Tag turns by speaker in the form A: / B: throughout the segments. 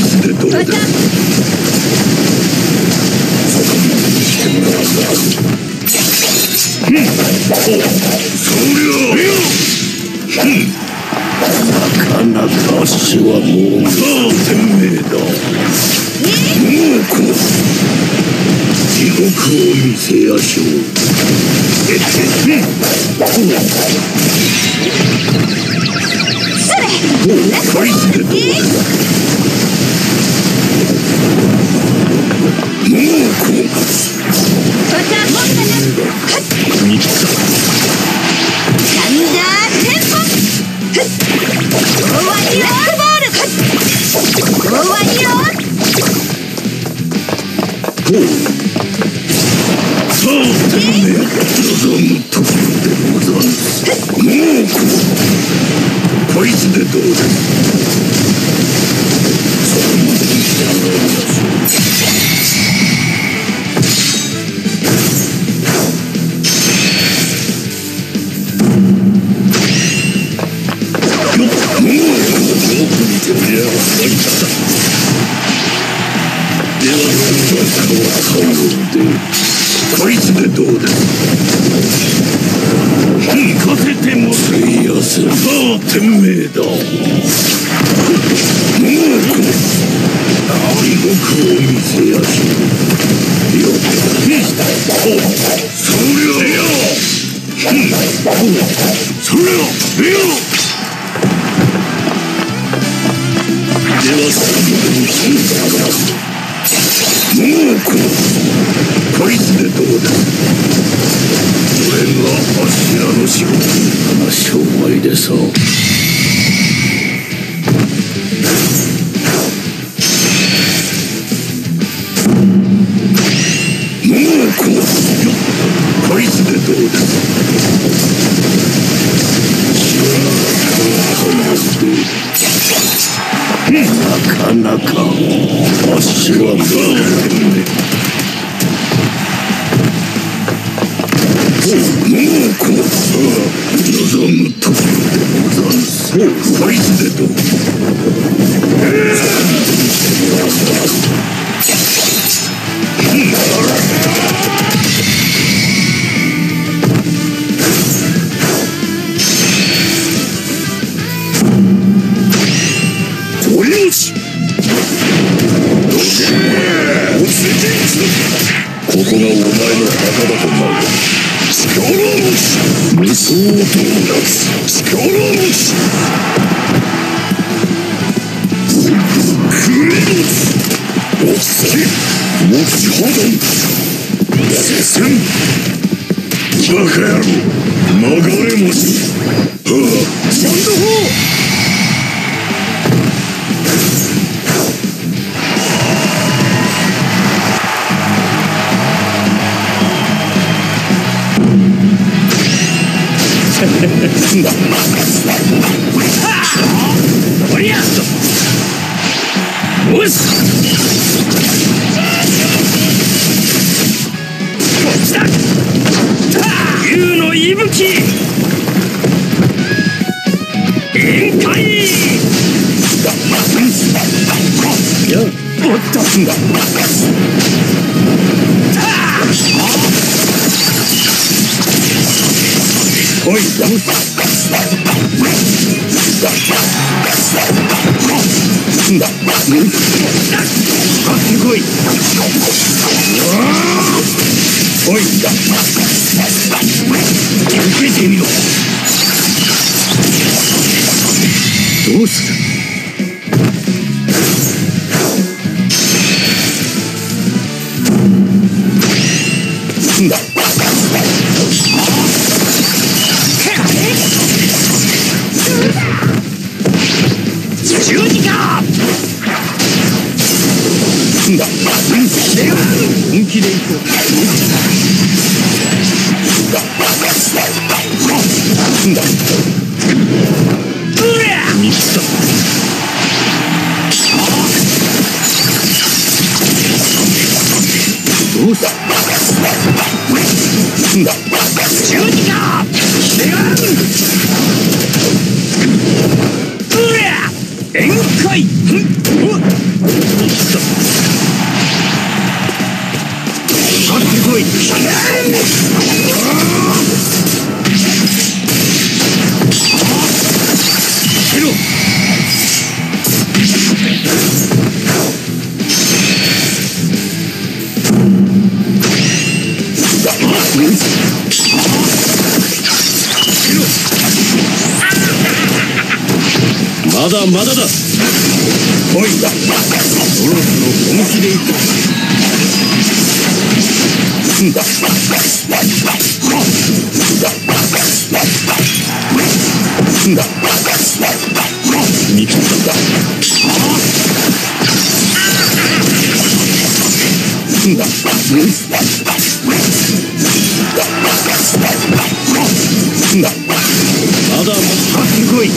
A: イスでどうだ。そこまでしてもらうな。そりゃなかなか足はもうさあ天命だ。もうこの地獄を見せやしょう。カイスでどうです。もうこの見たサンダーテンポ終わりよボール終わりよさあ天命望むところでござんす。もうこのカイスでどうです。そこまでにしてもらいましょう。ではこいつでどうです。行かせてもらいやす。さあ天命だ。もうこの地獄を見せやしょう。よっそりゃそりゃでは最後に聞いたからもうこのこいつでどうだ。これがあっしらの仕事な商売でさ。もうこのこいつでどうだ。なかなかあっしはもうこの望むところでござんす。こいつでどう。ここがお前の墓だとなる。力持ち無双ドーナツ力持ちクレノス落ち着き持ち放題接戦バカ野郎流れ持ちサンド4おりゃよしこっちだ竜の息吹宴会やおっとんだおいダムんだかってこいおいだ受けてみろどうするんだ十字架んだ本気でいこうんだミスったどうしたんだ十字架宴会来い。かかってこい。まだまだだ。おい、そろそろ本気でいく。見切った。まだまだ来い。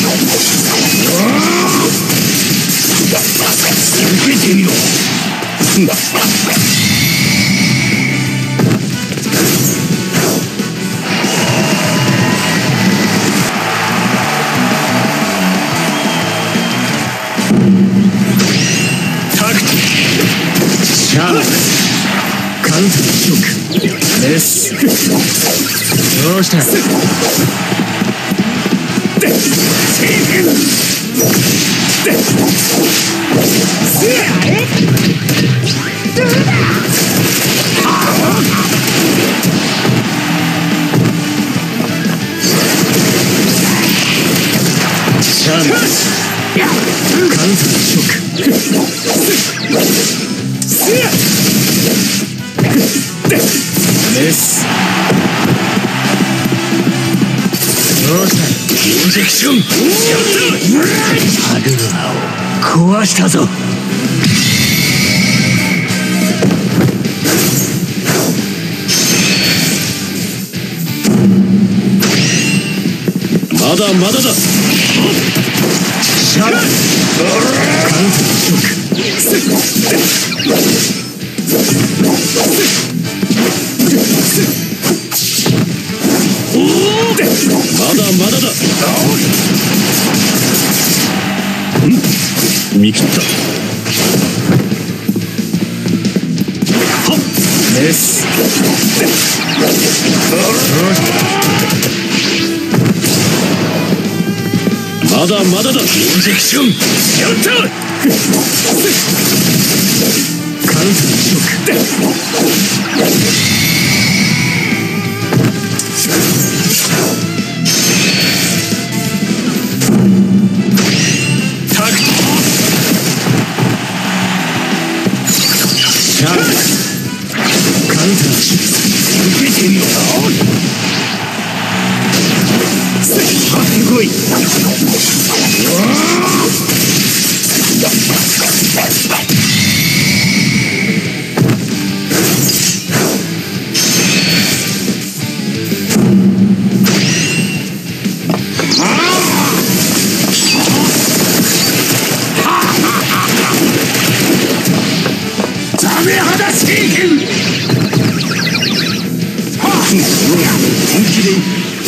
A: 受けてみろ。シャーナカウントショックレス。どうした。シャーナカウントショックレス。どうした。インジェクション。やった。ハグルアを壊したぞ。まだまだだ。シャラカウントショック。まだまだだ。見切った。はっレス。まだまだだ。インジェクション。やった。カウントショック。タクト。シャープ。カウンターショック。受けてみろ。張ってこい。ザメ肌政権。本気で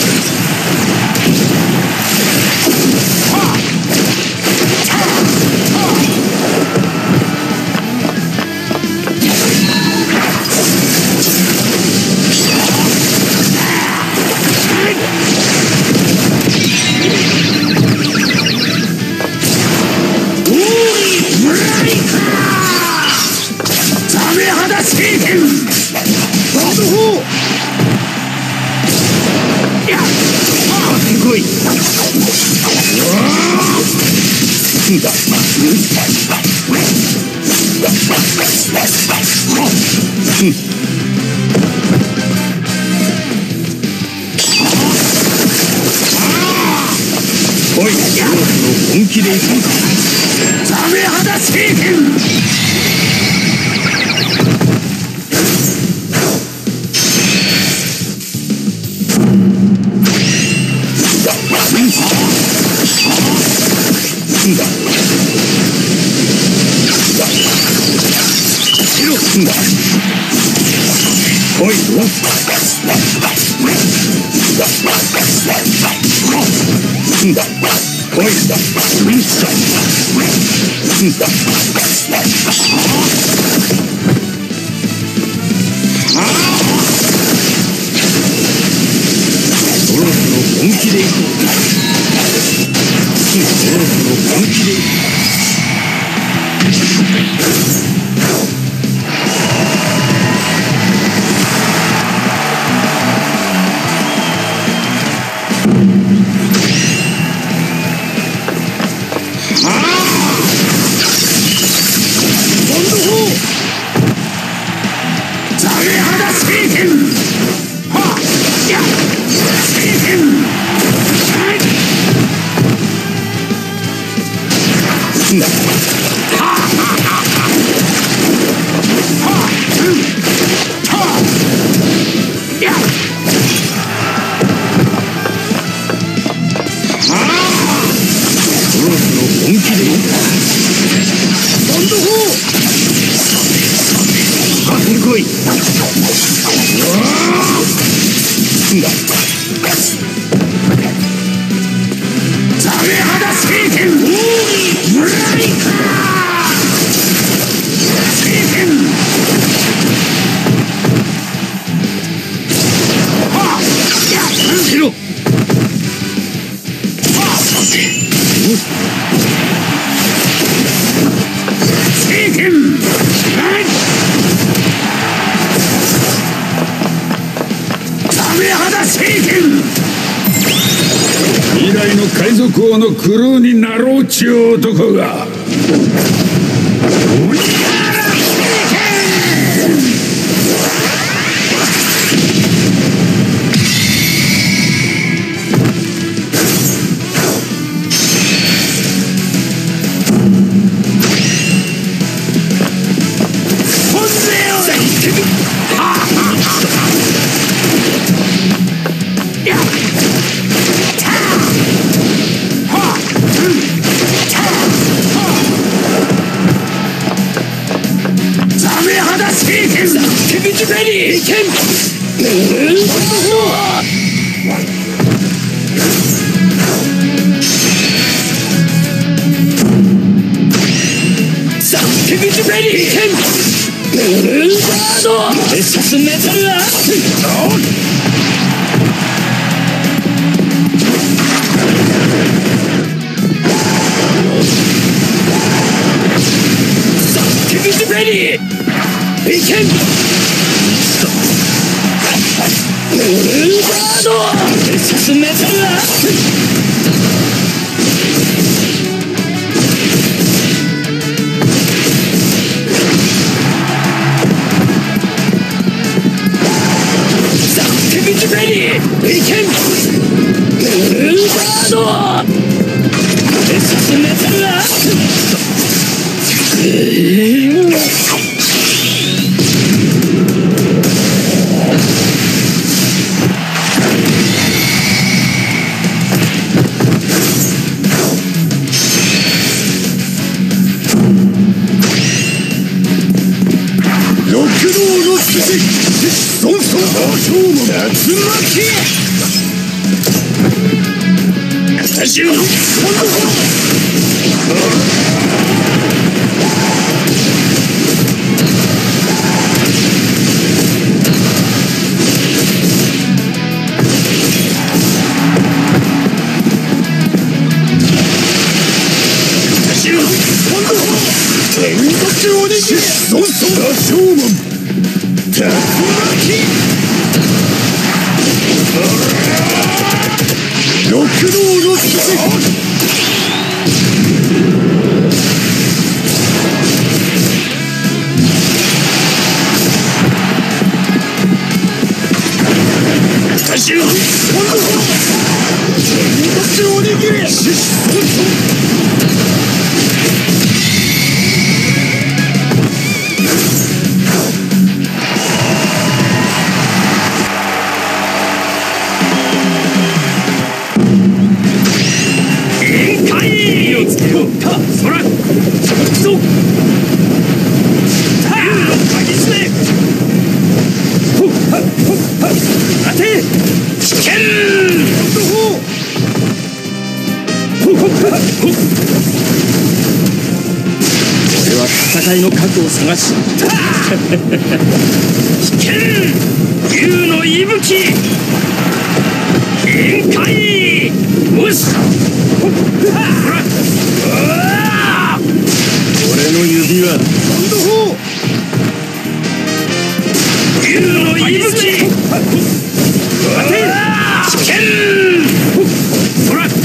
A: おい、本気で行くのか。ザメ肌政権。おい、 おいだうんさうんだそろそろ本気でいこう。そろそろ本気でいこう。未来の海賊王のクルーになろうちゅう男が戦いの核を探し危険竜の息吹限界よし俺の指輪竜の息吹待て危険ほら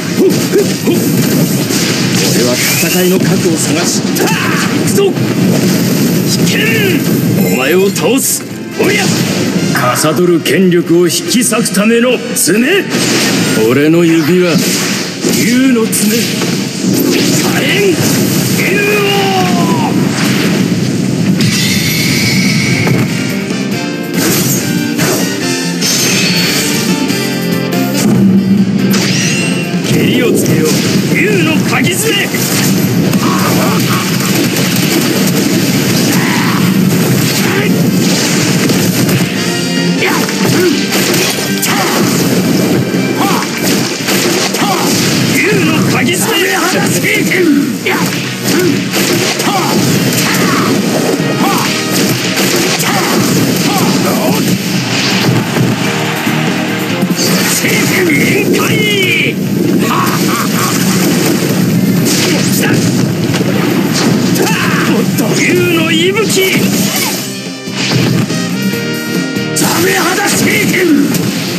A: 俺は戦いの核を探し行くぞ危険お前を倒すおりゃかさどる権力を引き裂くための爪俺の指は竜の爪火炎竜王蹴りをつけよう竜の鍵爪竜の鍵爪離せ限界竜の息吹サメ肌聖剣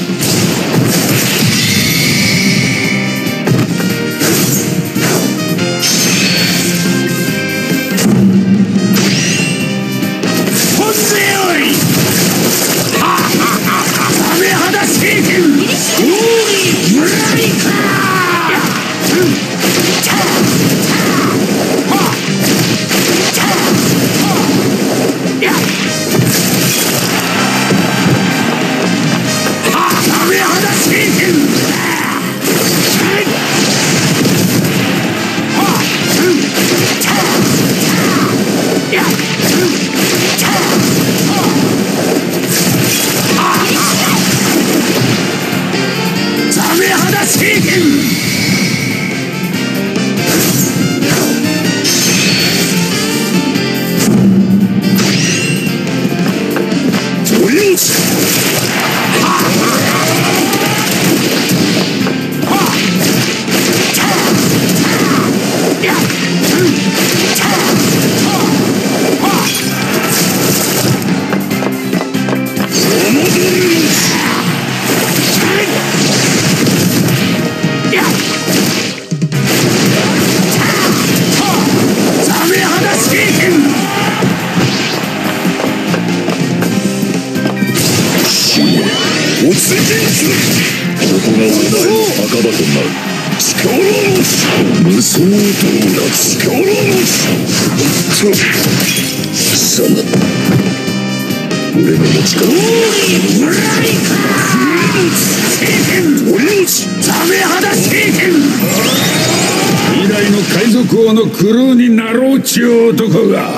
A: 本勢よりサメ肌聖剣ブラリカ未来の海賊王のクルーになろうちゅう男が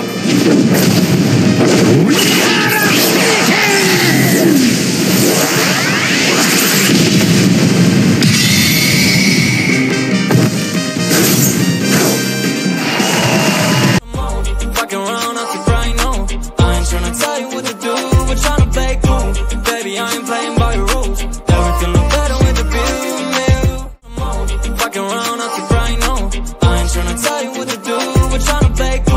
B: Fucking around, I keep right now. I ain't tryna tell you what to do, we're tryna play cool.